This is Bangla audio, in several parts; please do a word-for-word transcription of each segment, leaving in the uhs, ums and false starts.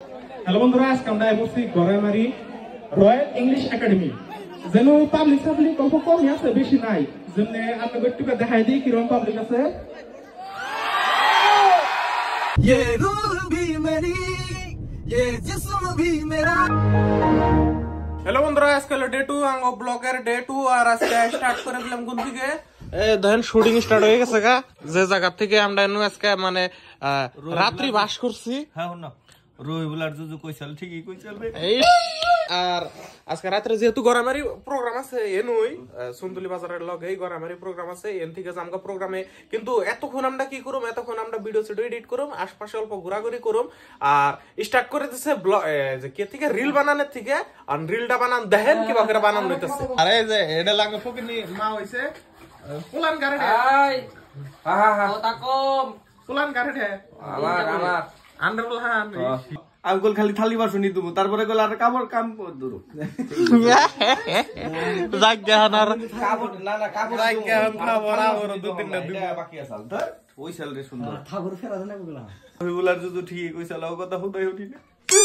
হ্যালো বন্ধুরা, আজকে আমরা বসছি গড়াইমারি রয়্যাল ইংলিশ একাডেমি। যেন পাবলিক সাবলিক অল্প কমই আছে, বেশি নাই। যেন আপনাকে একটু দেখাই দিই কিরকম পাবলিক আছে। ये रूह भी मेरी, ये जिस्म भी मेरा। হ্যালো বন্ধুরা, আজকে হলো ডে টু আঙ্গ ব্লগের ডে টু। আর আজকে স্টার্ট করে দিলাম কোন থেকে ধরেন শুটিং স্টার্ট হয়ে গেছে গা, যে জায়গা থেকে আমরা আজকে মানে রাত্রি বাস করছি। হ্যাঁ না রবিবার জুজু কইছাল ঠিকই কইছাল রে। আর আজকে রাত্রে যেহেতু গড়ামারি প্রোগ্রাম আছে, এনুই সুন্দুলি বাজারের লগে এই গড়ামারি প্রোগ্রাম আছে, এন থেকে জামগা প্রোগ্রামে। কিন্তু এতক্ষণ আমরা কি করুম, এতক্ষণ আমরা ভিডিও সিডিও এডিট করুম, আশপাশে অল্প ঘোরাঘুরি করুম। আর স্টার্ট করে দিচ্ছে যে কে থেকে রিল বানানোর থেকে। আর রিলটা বানান দেখেন কিবা করে বানান হইতেছে। আরে যে এটা লাগে ফকিনি মা হইছে পুলান গাড়ি আই হা হা কথা কম পুলান গাড়ি আমার আমার আন্ডারবল হান আঙ্কল খালি থালি বাসনি তুমি, তারপরে গেল আর কাপড় কাম দূর জায়গানার কাপড় না না কাপড় জায়গান খাবার আর দু তিনটা দিব বাকি আছে ধর ওই সাল রে সুন্দর ঠাকুর ফেরা দেনা গুলা রবিবার জুজু ঠিকই কইছাল ও কথা হুদাই উঠি না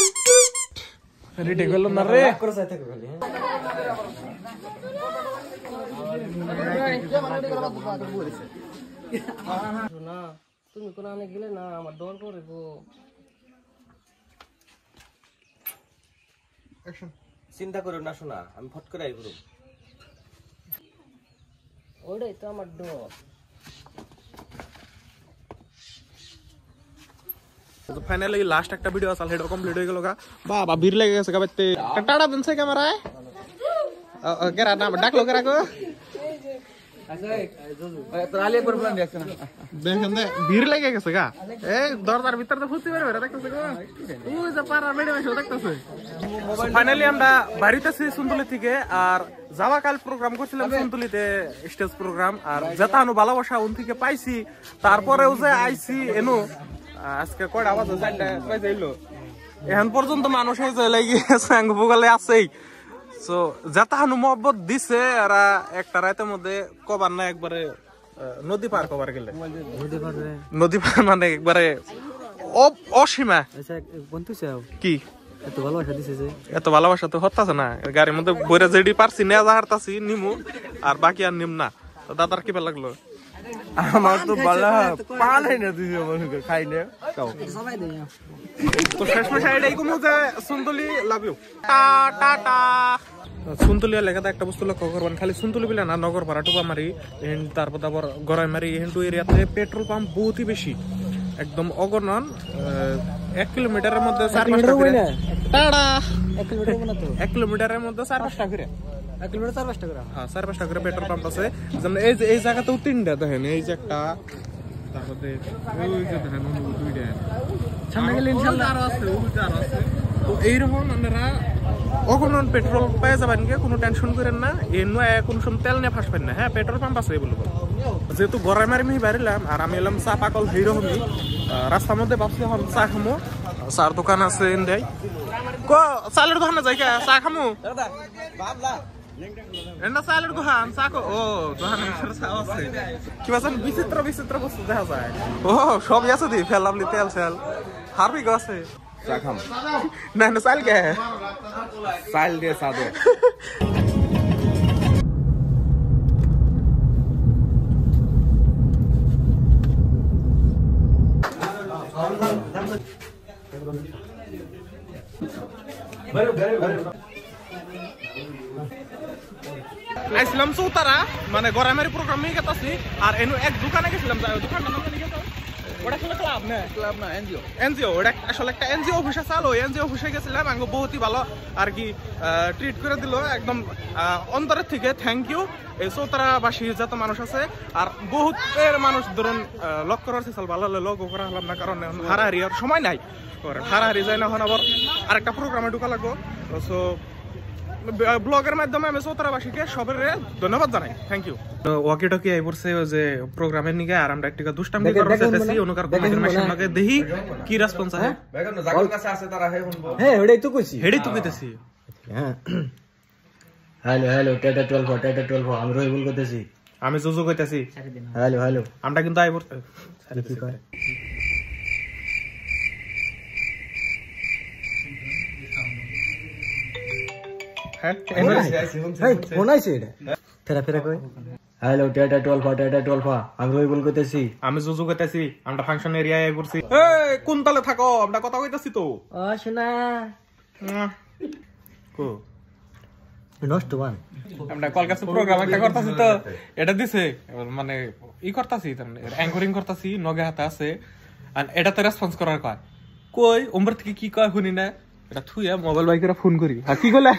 রেডি গেল না রে করে যাই থাকে খালি। না তুমি কোন আনে গেলে না আমার ডর করে গো। চিন্তা করো না শোনা, আমি ফট করে আইব ওইটাই তো আমার ডর। ফাইনালি লাস্ট একটা ভিডিও আছে, সেটা কমপ্লিট হয়ে গেল গা। বাবা ভিড় লেগে গেছে গাবাইতে। টাটা দেন সেই ক্যামেরায় কেরা নাম ডাকলো কেরা গো দেখেন দে ভিড় লেগে গেছে গা। এই দরজার ভিতর তো ফুটি বের বের দেখতেছে গো, ওই যে পাড়ার মেডে মেশো দেখতেছে। ফাইনালি আমরা বাড়িতেছি সুন্দুলি থেকে। আর যাওয়া কাল প্রোগ্রাম করছিলাম সুন্দুলিতে, স্টেজ প্রোগ্রাম। আর যেতানো ভালোবাসা উন থেকে পাইছি, তারপরেও যে আইছি এনো আজকে কয়টা বাজে চারটা বাজে এলো, এখন পর্যন্ত মানুষ এই যে লাগি ভোগালে আছেই। সো যেতাহানু মহব্বত দিছে এরা একটা রাতের মধ্যে কবার না একবারে নদী পার কবার গেলে নদী পার মানে একবারে অসীমা। কি এত ভালোবাসা দিছে যে এত ভালোবাসা তো হতাছে না, গাড়ির মধ্যে বইরা যেডি পারছি নেয়া হারতাছি নিমু, আর বাকি আর নিম না। তো দাদার কি ভালো লাগলো? আমার তো বালা পালাই না তুই মনে কর খাই না খাও সবাই দেই। তো শেষমেশ এটাই কমু যে সুন্দুলি লাভ ইউ টা টা টা। সুন্দুলি লেখাতে একটা বস্তু লক্ষ্য করবেন, খালি সুন্দুলি বলে না, নগর ভাড়া টুপা মারি তারপর তারপর গড়াইমারি হিন্দু এরিয়াতে পেট্রোল পাম্প বহুতই বেশি, একদম অগণন। এক কিলোমিটারের মধ্যে চার পাঁচটা করে টাড়া এক কিলোমিটার না তো এক কিলোমিটারের মধ্যে চার পাঁচটা করে এক কিলোমিটার চার পাঁচটা করে হ্যাঁ চার পাঁচটা করে পেট্রোল পাম্প আছে। যেমন এই যে এই জায়গাতেও তিনটা দেখেন, এই যে একটা, তারপরে ওই যে দেখেন দুইটা, সামনে গেলে ইনশাআল্লাহ আরো আছে, ওইটা আরো আছে। তো এইরকম আপনারা অগণন পেট্রোল পেয়ে যাবেন, কোনো টেনশন করেন না। এর নয় কোনো সময় তেল নিয়ে ফাঁসবেন না। হ্যাঁ পেট্রোল পাম্প আছে বলবো। যেহেতু গড়াইমারি আমি বাড়িলাম আর আমি এলাম চা পাকল এইরকমই রাস্তার মধ্যে ভাবছি এখন চা খামো। চার দোকান আছে ইন্ডিয়ায়, ক চালের দোকানে যাই কে চা খামো এটা চালের দোকান চা কো ও দোকানের ভিতরে চা আছে। কি বলছেন বিচিত্র বিচিত্র বস্তু দেখা যায়। ও সবই আছে দি ফেলাবলি তেল সেল হারবি গো আছে। চা খাম না না চাল কে চাল দিয়ে চা দে। আইছিলাম চৌতারা, মানে গড়াইমারি প্রোগ্রাম নিয়ে গেছি। আর এনু এক দোকানে গেছিলাম, দোকানটা নাম জানি গেছে ওটা আসলে ক্লাব না, ক্লাব না এনজিও, এনজিও ওটা আসলে একটা এনজিও অফিসে চালো। এনজিও অফিসে গেছিলাম, আমাকে বহুতই ভালো আর কি ট্রিট করে দিল একদম অন্তরের থেকে। Thank you. এই চৌতারাবাসী যত মানুষ আছে আর বহুতের মানুষ ধরুন লক্ষ্য করার চেষ্টা ভালো হলে লক্ষ্য করা হলাম না, কারণ হারাহারি আর সময় নাই, হারাহারি যায় না। এখন আবার আরেকটা প্রোগ্রামে ঢুকা লাগবো। সো ব্লগের মাধ্যমে আমি চৌতারাবাসীকে সবের ধন্যবাদ জানাই, থ্যাংক ইউ। ওয়াকি টকি আই পড়ছে যে প্রোগ্রামের নিকে, আর আমরা একটা দুষ্টামি করতে চাইতেছি অনুকার কমিটির মাসের লগে দেখি কি রেসপন্স আছে। বেগুন জাগার কাছে আছে তারা হে শুনবো। হ্যাঁ ওটাই তো কইছি, হেডি তো কইতেছি। হ্যাঁ হ্যালো হ্যালো টেটা টুয়েলভ টেটা টুয়েলভ আমি রহিবুল কইতেছি, আমি জুজু কইতেছি। হ্যালো হ্যালো আমরা কিন্তু আই পড়ছে শোনাইছে এটা ফেরা ফেরা কই হ্যালো টেটা টুয়েলভ টেটা টুয়েলভ আমি রবিবুল কইতেছি আমি জুজু কইতাছি আমরা ফাংশন এরিয়ায় ঘুরছি এই কোন তালে থাকো আমরা কথা কইতাছি তো ও শোনা কো নষ্ট বান আমরা কলকাতা প্রোগ্রাম একটা করতাছি তো এটা দিছে মানে ই করতাছি অ্যাঙ্করিং করতাছি নগে হাতে আছে আর এটাতে রেসপন্স করার কয় কই ওমর থেকে কি কয় শুনি না এটা থুইয়া মোবাইল বাইকেরা ফোন করি আর কি কইলা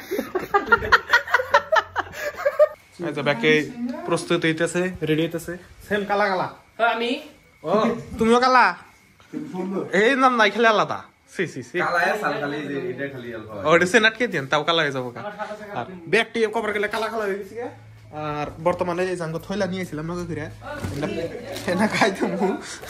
আচ্ছা ব্যাকে প্রস্তুত হইতেছে রেডি হইতেছে সেম কালা কালা আমি ও তুমিও কালা এই নাম নাই খেলে আলাদা সি সি সি কালায় সাল খালি যে এটা খালি আলফা ও ডিসে নাটকে দেন তাও কালা হয়ে যাবো আর ব্যাগটি কভার গেলে কালা কালা হয়ে গেছে আর বর্তমানে এই জাঙ্গো থইলা নিয়েছিলাম নগে করে না খাইতামু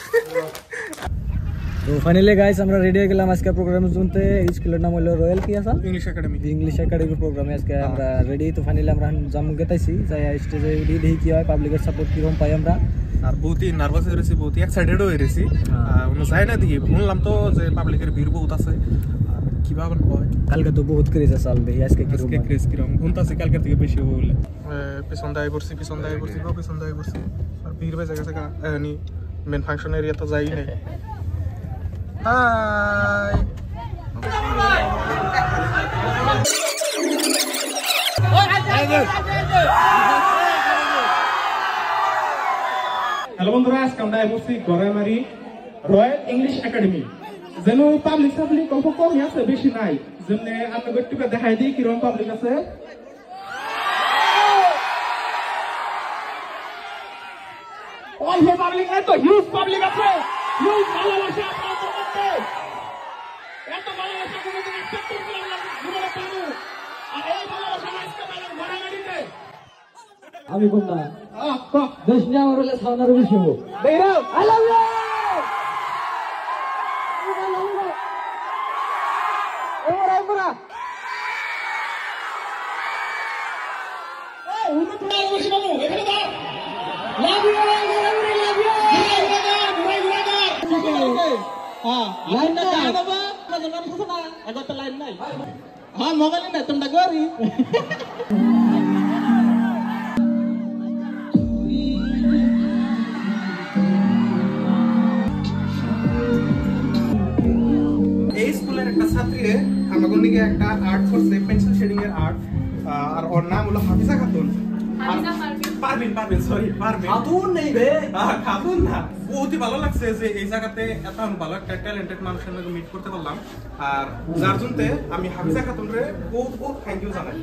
তো ফাইনালি গাইস আমরা রেডি হয়ে গেলাম আজকে প্রোগ্রামে শুনতে স্কুলের নাম হলো রয়্যাল কি আছে ইংলিশ একাডেমি ইংলিশ একাডেমি প্রোগ্রামে আজকে আমরা রেডি তো ফাইনালি আমরা জামু গেতাইছি যাই স্টেজে উঠি দেখি কি হয় পাবলিকের সাপোর্ট কি রকম পাই আমরা আর বহুতই নার্ভাস হয়ে রয়েছি বহুতই এক্সাইটেড হয়ে রয়েছি অন্য যাই না দেখি শুনলাম তো যে পাবলিকের ভিড় বহুত আছে আর কিভাবে হয় কালকে তো বহুত ক্রেজ আছে আল দেখি আজকে কি রকম ক্রেজ কিরকম শুনতাছি কালকে থেকে বেশি হবে বলে পিছন দায় করছি পিছন দায় করছি গো পিছন দায় করছি আর ভিড় বেজে গেছে এনি মেন ফাংশন এরিয়া তো যাই নাই হাই হ্যালো বন্ধুরা আজকে আমরা বসছি গড়াইমারি রয়্যাল ইংলিশ একাডেমি যেন পাবলিক সাবলিক অল্প কমই আছে বেশি নাই যেমনি আপনাকে একটু দেখাই দিই কিরকম পাবলিক আছে অল্প পাবলিক নাই তো হিউজ পাবলিক আছে হিউজ ভালোবাসা আপনাদের মধ্যে এত ভালোবাসা কোনোদিন অ্যাকসেপ্ট করতে পারলাম না জীবনে পাবো আর এই ভালোবাসা আজকে পাইলাম গড়াইমারিতে আমি কোন না আহ বাহ দেশ নিয়ে আমার হলে সাউনার বেশি হবো দেখো আই লাভ ইউ ওরা ওরা এই উনি তো বসে বাবু এখানে দাও love you love you love you ঘুরাই ঘুরাই ঘুরাই হ্যাঁ লাইন না দাও বাবা আমাদের নাম শুনো না আগত লাইন নাই হ্যাঁ মোবাইল না তোমরা গরি এই স্কুলের একটা ছাত্রী আমাদের দিকে একটা আর্ট করছে পেন্সিল শেডিং এর আর্ট আর ওর নাম হলো হাফিজা খাতুন হাফিজা পারভিন পারভিন সরি পারভিন খাতুন নেই বে হ্যাঁ খাতুন না বহুতই ভালো লাগছে যে এই জায়গাতে এত ভালো একটা ট্যালেন্টেড মানুষের সঙ্গে মিট করতে পারলাম আর যার জন্য আমি হাফিজা খাতুন রে বহুত বহুত থ্যাংক ইউ জানাই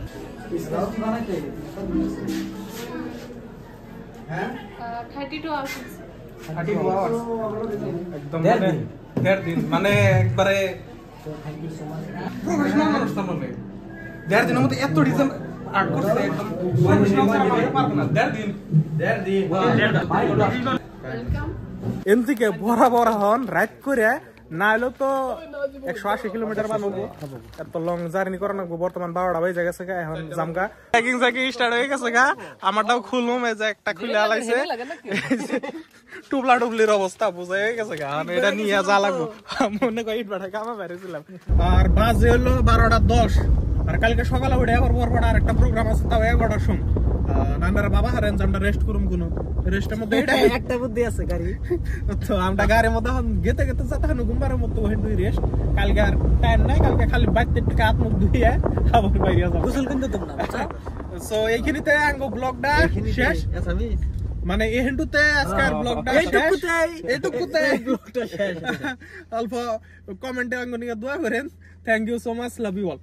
হ্যাঁ thirty two hours thirty two hours একদম মানে দেড় দিন মানে একবারে প্রফেশনাল মানুষ তাহলে দেড় দিনের মধ্যে এত ডিজাইন আর্ট করছে একদম প্রফেশনাল পারবো না দেড় দিন দেড় দিন ওয়েলকাম এন থেকে ভরা ভরা হন রাইড করে না হলেও তো একশো আশি কিলোমিটার বানাবো এত লং জার্নি করে নাকবো বর্তমান বারোটা বাজে গেছে গা এখন জামগা ট্রেকিং জ্যাকিং স্টার্ট হয়ে গেছে গা আমারটাও খুলুম এই যে একটা খুলে আলাইছে টুবলা টুবলির অবস্থা বুঝে গেছে গা এটা নিয়ে যা লাগবো মনে করি ইট বাটা কামা বেড়েছিলাম আর বাজে হলো বারোটা দশ আর কালকে সকালে উঠে আবার বরবড় আর একটা প্রোগ্রাম আছে তাও এগারোটার সময় আমরা বাবা হারেন যে আমরা রেস্ট করুম কোনো রেস্টের মধ্যে একটা বুদ্ধি আছে গাড়ি তো আমরা গাড়ির মধ্যে এখন গেতে গেতে যাতে এখন ঘুমবারের মতো ওখানে দুই রেস্ট কালকে আর টাইম নাই কালকে খালি বাইতে একটু হাত মুখ ধুয়ে আবার বাইরে যাবো গোসল কিন্তু তোমরা সো এইখানিতে আঙ্গো ব্লগটা শেষ মানে এই হেন্ডুতে আজকের ব্লগটা এইটুকুতে এইটুকুতে ব্লগটা শেষ অল্প কমেন্টে আঙ্গো নিয়ে দোয়া করেন thank you so much love you all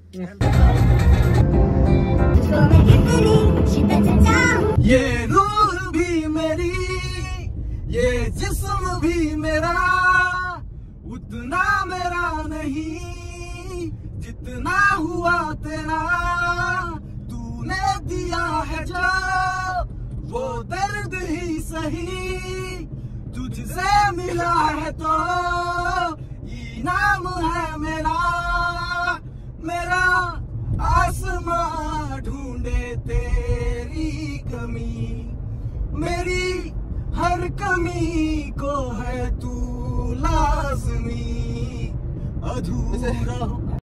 ये रूह भी मेरी ये जिस्म भी मेरा उतना मेरा नहीं जितना हुआ तेरा तूने दिया है जो वो दर्द ही सही तुझसे मिला है तो इनाम है मेरा मेरा आसमां ढूंढे तेरी कमी मेरी हर कमी को है तू लाज़मी अधूरा